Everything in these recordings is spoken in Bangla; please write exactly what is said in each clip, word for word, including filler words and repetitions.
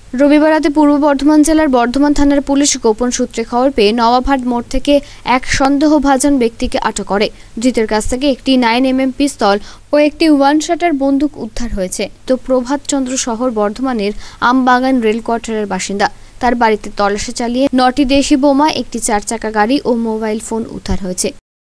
রবিবার রাতে পূর্ব বর্ধমান জেলার বর্ধমান থানার পুলিশ গোপন সূত্রে খবর পেয়ে নওয়াভাট মোড় থেকে এক সন্দেহভাজন ব্যক্তিকে আটক করে। ধৃতের কাছ থেকে একটি নাইন এম এম পিস্তল ও একটি ওয়ান শাটার বন্দুক উদ্ধার হয়েছে। তো প্রভাত চন্দ্র শহর বর্ধমানের আমবাগান রেল কোয়ার্টারের বাসিন্দা। তার বাড়িতে তল্লাশি চালিয়ে নটি দেশি বোমা, একটি চার চাকা গাড়ি ও মোবাইল ফোন উদ্ধার হয়েছে।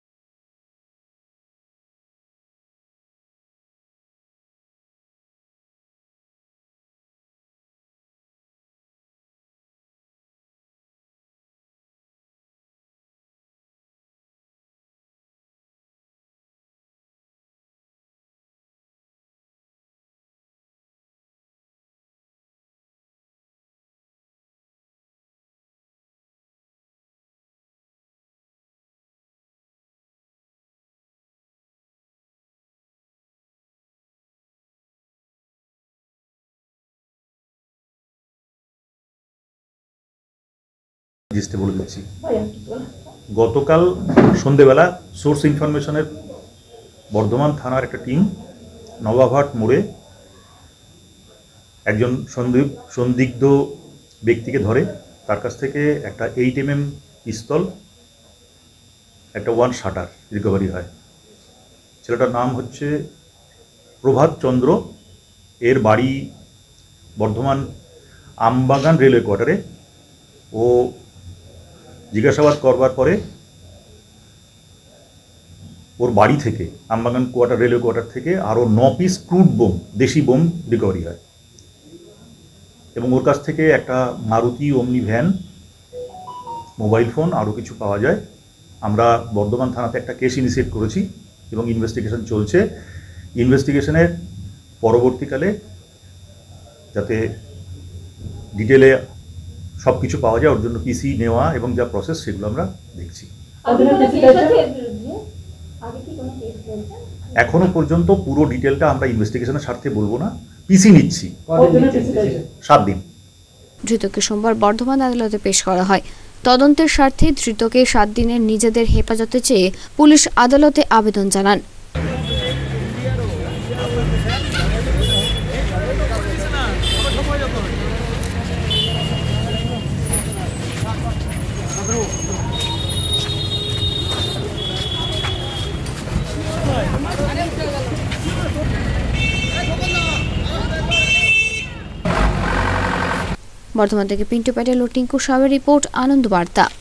বলে দিচ্ছি, গতকাল সন্ধেবেলা সোর্স ইনফরমেশনের বর্ধমান থানার একটা টিম নওয়াভাট মোড়ে একজন সন্দিগ্ধ ব্যক্তিকে ধরে। তার কাছ থেকে একটা এইট এম এম পিস্তল, একটা ওয়ান শাটার রিকভারি হয়। ছেলেটার নাম হচ্ছে প্রভাত চন্দ্র। এর বাড়ি বর্ধমান আমবাগান রেলওয়ে কোয়ার্টারে। ও জিজ্ঞাসাবাদ করবার পরে ওর বাড়ি থেকে আমবাগান কোয়ার্টার রেলওয়ে কোয়ার্টার থেকে আরও ন পিস ক্রুড বোম, দেশি বোম রিকভারি হয় এবং ওর কাছ থেকে একটা মারুতি ওমনি ভ্যান, মোবাইল ফোন, আরও কিছু পাওয়া যায়। আমরা বর্ধমান থানাতে একটা কেস ইনিশিয়েট করেছি এবং ইনভেস্টিগেশন চলছে। ইনভেস্টিগেশনের পরবর্তীকালে যাতে ডিটেলে সব কিছু পাওয়া যায়, ওর জন্য পিসি নেওয়া এবং যা প্রসেস সেগুলো আমরা দেখছি। এখনো পর্যন্ত পুরো ডিটেলটা আমরা ইনভেস্টিগেশনের স্বার্থে বলবো না। পিসি নিচ্ছি সাত দিন। ধৃতকে সোমবার বর্ধমান আদালতে পেশ করা হয়। তদন্তের স্বার্থে ধৃতকে সাত দিনের নিজেদের হেফাজতে চেয়ে পুলিশ আদালতে আবেদন জানান। বর্ধমান থেকে পিন্টু প্যাটেল ও টিঙ্কু সাহের রিপোর্ট, আনন্দ বার্তা।